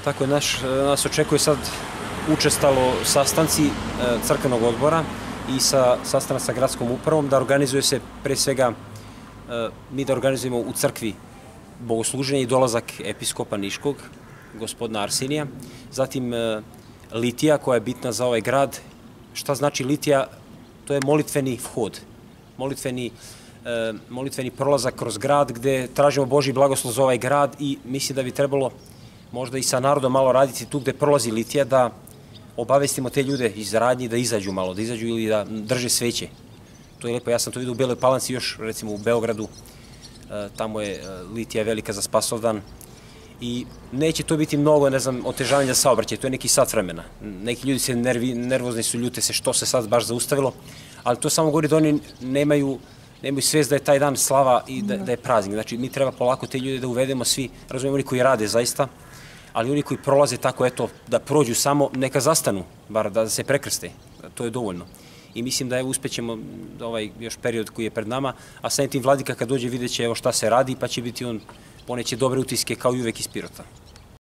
Tako je, nas očekuje sad učestalo sastanci crkvenog odbora i sastanak sa gradskom upravom, da organizuje se pre svega, mi da organizujemo u crkvi bogosluženje i dolazak episkopa Niškog, gospodina Arsenija, zatim litija koja je bitna za ovaj grad. Šta znači litija? To je molitveni vhod, molitveni prolazak kroz grad gde tražimo Božji blagoslov za ovaj grad i mislim da bi trebalo možda i sa narodom malo raditi tu gde prolazi litija, da obavestimo te ljude iz radnji da izađu malo, da izađu ili da drže sveće. To je lepo, ja sam to vidio u Beloj Palanci, još recimo u Beogradu, tamo je litija velika za Spasovdan i neće to biti mnogo, ne znam, otežavanja saobraćaja, to je neki sat vremena. Neki ljudi se nervozni su, ljute se što se sad baš zaustavilo, ali to samo govori da oni nemaju svest da je taj dan slava i da je praznik. Znači, mi treba polako te ljude da uvedemo svi, razumijemo oni koji rade zaista, ali oni koji prolaze tako, eto, da prođu samo, neka zastanu, bar da se prekrste, to je dovoljno. I mislim da uspećemo ovaj još period koji je pred nama, a samim tim vladika kad dođe vidjet će evo šta se radi, pa će biti on poneće dobre utiske kao i uvek iz Pirota.